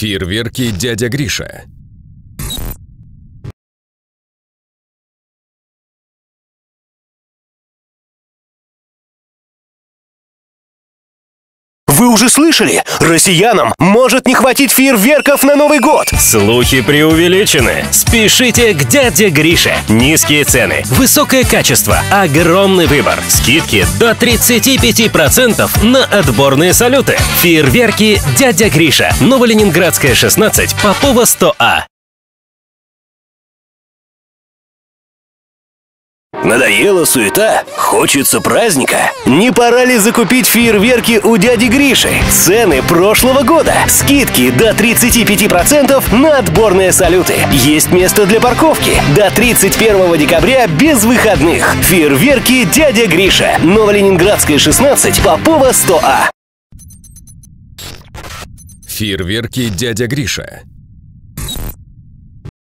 Фейерверки «Дядя Гриша». Вы уже слышали? Россиянам может не хватить фейерверков на Новый год! Слухи преувеличены. Спешите к дяде Грише. Низкие цены, высокое качество, огромный выбор. Скидки до 35% на отборные салюты. Фейерверки «Дядя Гриша». Новоленинградская, 16, Попова, 100А. Надоела суета? Хочется праздника? Не пора ли закупить фейерверки у дяди Гриши? Цены прошлого года. Скидки до 35% на отборные салюты. Есть место для парковки. До 31 декабря без выходных. Фейерверки «Дядя Гриша». Новоленинградская, 16, Попова, 100А. Фейерверки «Дядя Гриша».